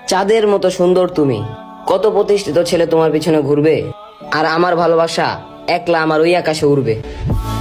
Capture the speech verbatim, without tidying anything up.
চাঁদের মতো সুন্দর তুমি, কত প্রতিষ্ঠিত ছেলে তোমার পিছনে ঘুরবে, আর আমার ভালোবাসা একলা আমার ওই আকাশে উড়বে।